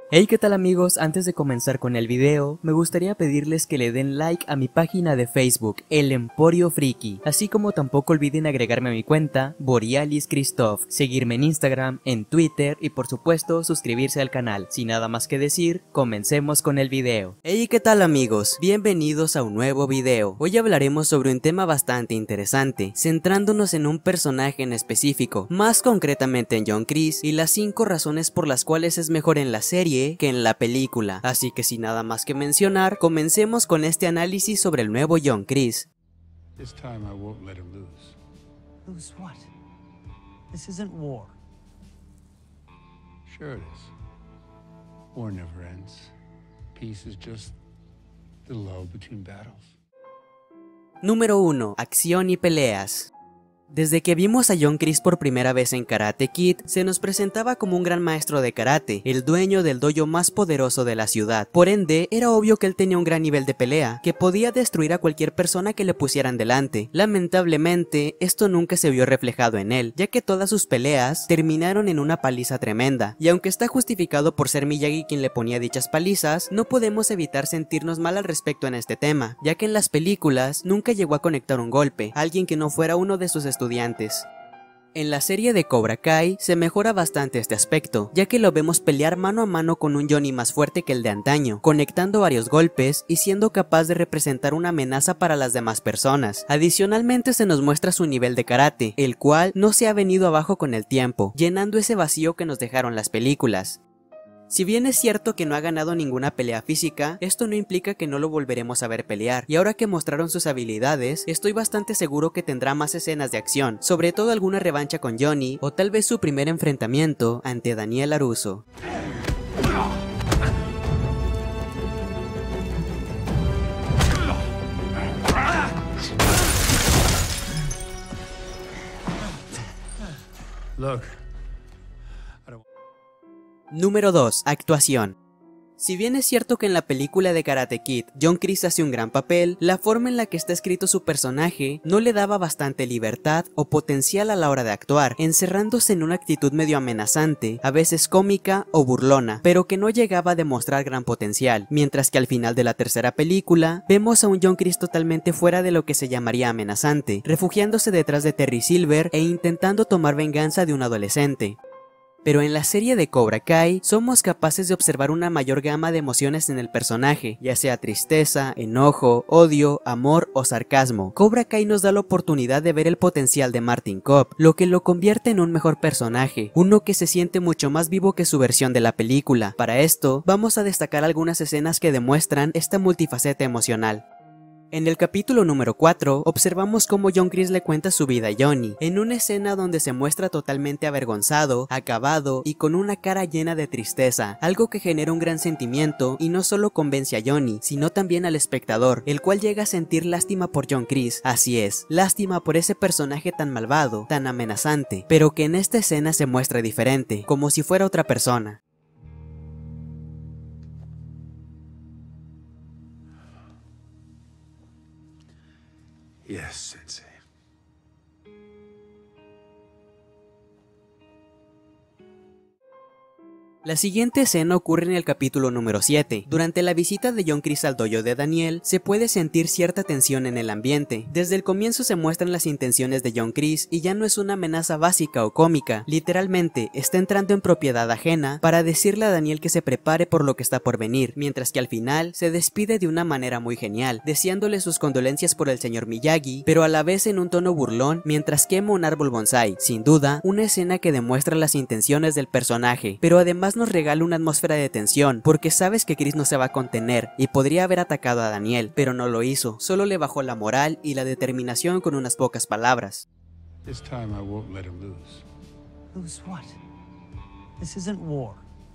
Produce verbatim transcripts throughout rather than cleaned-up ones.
Hey, ¿qué tal amigos? Antes de comenzar con el video, me gustaría pedirles que le den like a mi página de Facebook, El Emporio Friki, así como tampoco olviden agregarme a mi cuenta, Borealis Christoph, seguirme en Instagram, en Twitter y por supuesto suscribirse al canal. Sin nada más que decir, comencemos con el video. Hey, ¿qué tal amigos? Bienvenidos a un nuevo video. Hoy hablaremos sobre un tema bastante interesante, centrándonos en un personaje en específico, más concretamente en John Kreese, y las cinco razones por las cuales es mejor en la serie que en la película. Así que sin nada más que mencionar, comencemos con este análisis sobre el nuevo John Kreese. This time I won't let him lose. Lose what? This isn't war. Sure it is. War never ends. Peace is just the lull between battles. Número uno. Acción y peleas. Desde que vimos a John Kreese por primera vez en Karate Kid, se nos presentaba como un gran maestro de karate, el dueño del dojo más poderoso de la ciudad. Por ende, era obvio que él tenía un gran nivel de pelea, que podía destruir a cualquier persona que le pusieran delante. Lamentablemente, esto nunca se vio reflejado en él, ya que todas sus peleas terminaron en una paliza tremenda. Y aunque está justificado por ser Miyagi quien le ponía dichas palizas, no podemos evitar sentirnos mal al respecto en este tema, ya que en las películas nunca llegó a conectar un golpe, alguien que no fuera uno de sus estudiantes. En la serie de Cobra Kai se mejora bastante este aspecto, ya que lo vemos pelear mano a mano con un Johnny más fuerte que el de antaño, conectando varios golpes y siendo capaz de representar una amenaza para las demás personas. Adicionalmente se nos muestra su nivel de karate, el cual no se ha venido abajo con el tiempo, llenando ese vacío que nos dejaron las películas. Si bien es cierto que no ha ganado ninguna pelea física, esto no implica que no lo volveremos a ver pelear, y ahora que mostraron sus habilidades, estoy bastante seguro que tendrá más escenas de acción, sobre todo alguna revancha con Johnny, o tal vez su primer enfrentamiento ante Daniel LaRusso. Look. Número dos. Actuación. Si bien es cierto que en la película de Karate Kid, John Kreese hace un gran papel, la forma en la que está escrito su personaje no le daba bastante libertad o potencial a la hora de actuar, encerrándose en una actitud medio amenazante, a veces cómica o burlona, pero que no llegaba a demostrar gran potencial, mientras que al final de la tercera película, vemos a un John Kreese totalmente fuera de lo que se llamaría amenazante, refugiándose detrás de Terry Silver e intentando tomar venganza de un adolescente. Pero en la serie de Cobra Kai, somos capaces de observar una mayor gama de emociones en el personaje, ya sea tristeza, enojo, odio, amor o sarcasmo. Cobra Kai nos da la oportunidad de ver el potencial de Martin Kove, lo que lo convierte en un mejor personaje, uno que se siente mucho más vivo que su versión de la película. Para esto, vamos a destacar algunas escenas que demuestran esta multifaceta emocional. En el capítulo número cuatro, observamos cómo John Kreese le cuenta su vida a Johnny, en una escena donde se muestra totalmente avergonzado, acabado y con una cara llena de tristeza, algo que genera un gran sentimiento y no solo convence a Johnny, sino también al espectador, el cual llega a sentir lástima por John Kreese. Así es, lástima por ese personaje tan malvado, tan amenazante, pero que en esta escena se muestra diferente, como si fuera otra persona. Yes, Sensei. La siguiente escena ocurre en el capítulo número siete. Durante la visita de John Kreese al dojo de Daniel, se puede sentir cierta tensión en el ambiente. Desde el comienzo se muestran las intenciones de John Kreese y ya no es una amenaza básica o cómica. Literalmente, está entrando en propiedad ajena para decirle a Daniel que se prepare por lo que está por venir, mientras que al final se despide de una manera muy genial, deseándole sus condolencias por el señor Miyagi, pero a la vez en un tono burlón mientras quema un árbol bonsai. Sin duda, una escena que demuestra las intenciones del personaje, pero además nos regala una atmósfera de tensión, porque sabes que Kreese no se va a contener y podría haber atacado a Daniel, pero no lo hizo, solo le bajó la moral y la determinación con unas pocas palabras. This time I won't let him lose. Lose what? This isn't war.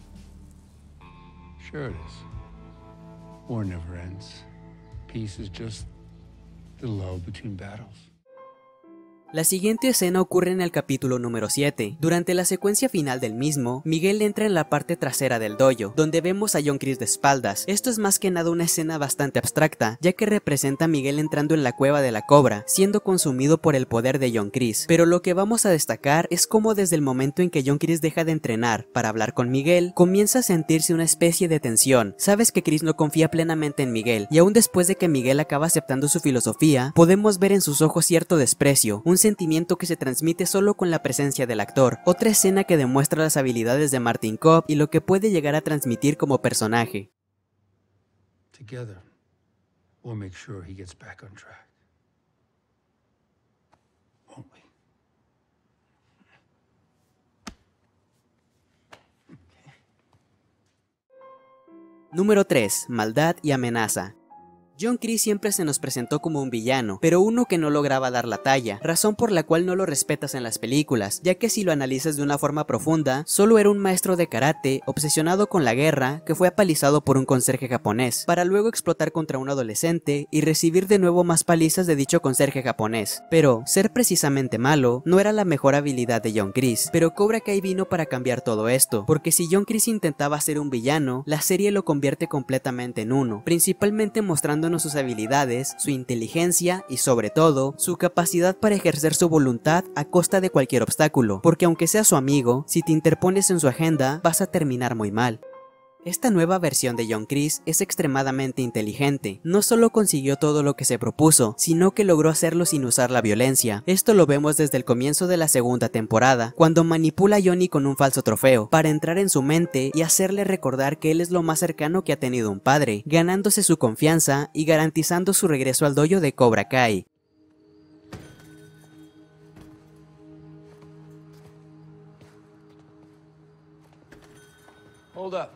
Sure it is. War never ends. Peace is just the lull between battles. La siguiente escena ocurre en el capítulo número siete. Durante la secuencia final del mismo, Miguel entra en la parte trasera del dojo, donde vemos a John Kreese de espaldas. Esto es más que nada una escena bastante abstracta, ya que representa a Miguel entrando en la cueva de la cobra, siendo consumido por el poder de John Kreese. Pero lo que vamos a destacar es cómo desde el momento en que John Kreese deja de entrenar para hablar con Miguel, comienza a sentirse una especie de tensión. Sabes que Kreese no confía plenamente en Miguel, y aún después de que Miguel acaba aceptando su filosofía, podemos ver en sus ojos cierto desprecio, un sentimiento que se transmite solo con la presencia del actor. Otra escena que demuestra las habilidades de Martin Kove y lo que puede llegar a transmitir como personaje. Together, we'll make sure he gets back on track. Won't we? Número tres. Maldad y amenaza. John Kreese siempre se nos presentó como un villano, pero uno que no lograba dar la talla, razón por la cual no lo respetas en las películas, ya que si lo analizas de una forma profunda, solo era un maestro de karate obsesionado con la guerra que fue apalizado por un conserje japonés, para luego explotar contra un adolescente y recibir de nuevo más palizas de dicho conserje japonés. Pero ser precisamente malo no era la mejor habilidad de John Kreese, pero Cobra Kai vino para cambiar todo esto, porque si John Kreese intentaba ser un villano, la serie lo convierte completamente en uno, principalmente mostrando sus habilidades, su inteligencia y sobre todo, su capacidad para ejercer su voluntad a costa de cualquier obstáculo, porque aunque sea su amigo, si te interpones en su agenda, vas a terminar muy mal. Esta nueva versión de John Kreese es extremadamente inteligente, no solo consiguió todo lo que se propuso, sino que logró hacerlo sin usar la violencia. Esto lo vemos desde el comienzo de la segunda temporada, cuando manipula a Johnny con un falso trofeo, para entrar en su mente y hacerle recordar que él es lo más cercano que ha tenido un padre, ganándose su confianza y garantizando su regreso al dojo de Cobra Kai. Hold up.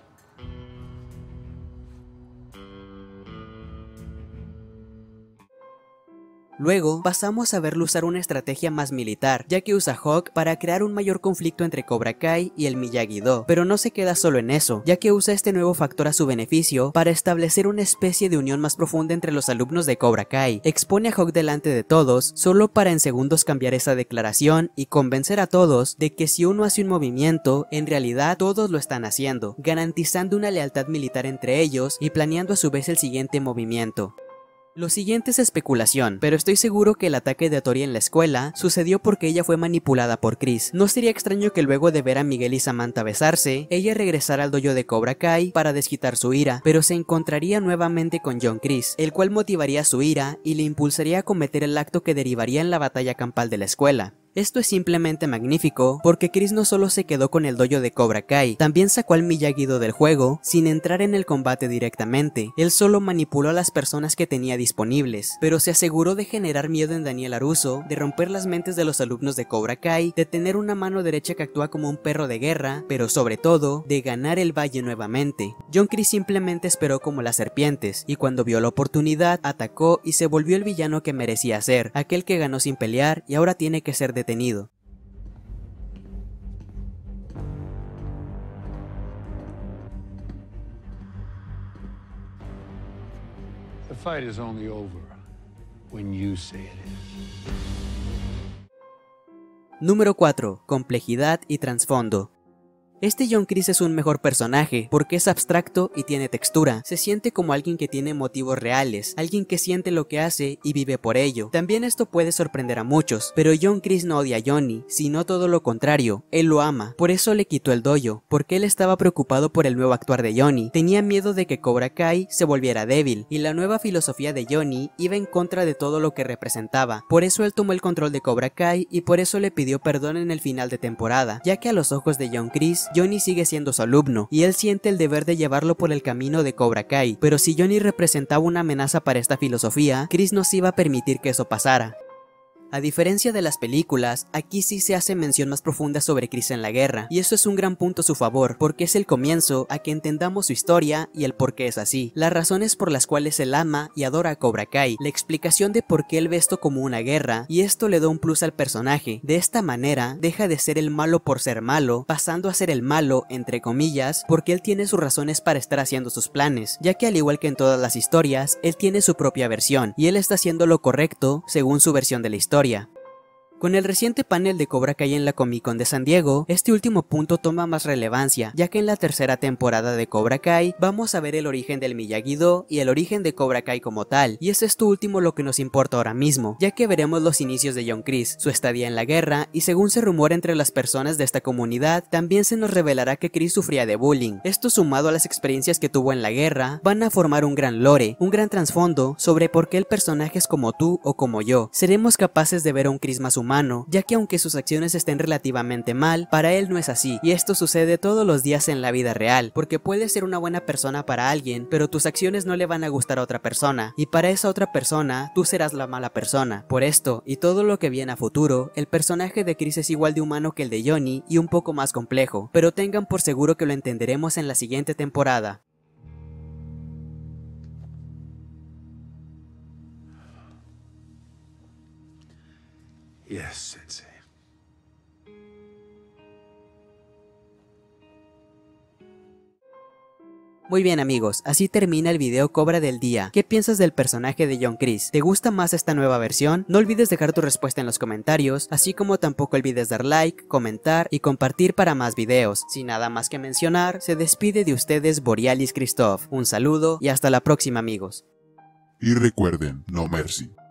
Luego, pasamos a verlo usar una estrategia más militar, ya que usa Hawk para crear un mayor conflicto entre Cobra Kai y el Miyagi-Do, pero no se queda solo en eso, ya que usa este nuevo factor a su beneficio para establecer una especie de unión más profunda entre los alumnos de Cobra Kai. Expone a Hawk delante de todos, solo para en segundos cambiar esa declaración y convencer a todos de que si uno hace un movimiento, en realidad todos lo están haciendo, garantizando una lealtad militar entre ellos y planeando a su vez el siguiente movimiento. Lo siguiente es especulación, pero estoy seguro que el ataque de Tori en la escuela sucedió porque ella fue manipulada por Kreese. No sería extraño que luego de ver a Miguel y Samantha besarse, ella regresara al dojo de Cobra Kai para desquitar su ira, pero se encontraría nuevamente con John Kreese, el cual motivaría su ira y le impulsaría a cometer el acto que derivaría en la batalla campal de la escuela. Esto es simplemente magnífico, porque Kreese no solo se quedó con el dojo de Cobra Kai, también sacó al Miyagi-Do del juego sin entrar en el combate directamente. Él solo manipuló a las personas que tenía disponibles, pero se aseguró de generar miedo en Daniel LaRusso, de romper las mentes de los alumnos de Cobra Kai, de tener una mano derecha que actúa como un perro de guerra, pero sobre todo, de ganar el valle nuevamente. John Kreese simplemente esperó como las serpientes, y cuando vio la oportunidad, atacó y se volvió el villano que merecía ser, aquel que ganó sin pelear y ahora tiene que ser detenido. Detenido. The fight is only over when you say it is. Número cuatro. Complejidad y trasfondo. Este John Kreese es un mejor personaje, porque es abstracto y tiene textura. Se siente como alguien que tiene motivos reales, alguien que siente lo que hace y vive por ello. También esto puede sorprender a muchos, pero John Kreese no odia a Johnny, sino todo lo contrario, él lo ama. Por eso le quitó el dojo, porque él estaba preocupado por el nuevo actuar de Johnny. Tenía miedo de que Cobra Kai se volviera débil, y la nueva filosofía de Johnny iba en contra de todo lo que representaba. Por eso él tomó el control de Cobra Kai y por eso le pidió perdón en el final de temporada, ya que a los ojos de John Kreese, Johnny sigue siendo su alumno, y él siente el deber de llevarlo por el camino de Cobra Kai, pero si Johnny representaba una amenaza para esta filosofía, Kreese no se iba a permitir que eso pasara. A diferencia de las películas, aquí sí se hace mención más profunda sobre Kreese en la guerra, y eso es un gran punto a su favor, porque es el comienzo a que entendamos su historia y el por qué es así, las razones por las cuales él ama y adora a Cobra Kai, la explicación de por qué él ve esto como una guerra, y esto le da un plus al personaje. De esta manera, deja de ser el malo por ser malo, pasando a ser el malo, entre comillas, porque él tiene sus razones para estar haciendo sus planes, ya que al igual que en todas las historias, él tiene su propia versión, y él está haciendo lo correcto según su versión de la historia. Con el reciente panel de Cobra Kai en la Comic Con de San Diego, este último punto toma más relevancia, ya que en la tercera temporada de Cobra Kai vamos a ver el origen del Miyagi-Do y el origen de Cobra Kai como tal, y es esto último lo que nos importa ahora mismo, ya que veremos los inicios de John Kreese, su estadía en la guerra, y según se rumora entre las personas de esta comunidad, también se nos revelará que Kreese sufría de bullying. Esto sumado a las experiencias que tuvo en la guerra, van a formar un gran lore, un gran trasfondo sobre por qué el personaje es como tú o como yo. Seremos capaces de ver a un Kreese más humano, humano, ya que aunque sus acciones estén relativamente mal, para él no es así, y esto sucede todos los días en la vida real, porque puedes ser una buena persona para alguien, pero tus acciones no le van a gustar a otra persona, y para esa otra persona, tú serás la mala persona. Por esto, y todo lo que viene a futuro, el personaje de Kreese es igual de humano que el de Johnny, y un poco más complejo, pero tengan por seguro que lo entenderemos en la siguiente temporada. Yes, Sensei. Muy bien amigos, así termina el video Cobra del día. ¿Qué piensas del personaje de John Kreese? ¿Te gusta más esta nueva versión? No olvides dejar tu respuesta en los comentarios, así como tampoco olvides dar like, comentar y compartir para más videos. Sin nada más que mencionar, se despide de ustedes Borealis Christoph. Un saludo y hasta la próxima amigos. Y recuerden, no mercy.